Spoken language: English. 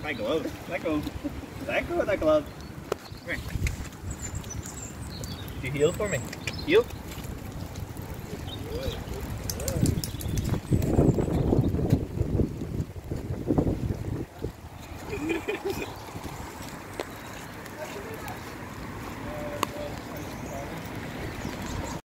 My glove. Let go. Let go of that glove. Come here. Could you heel for me? Heel?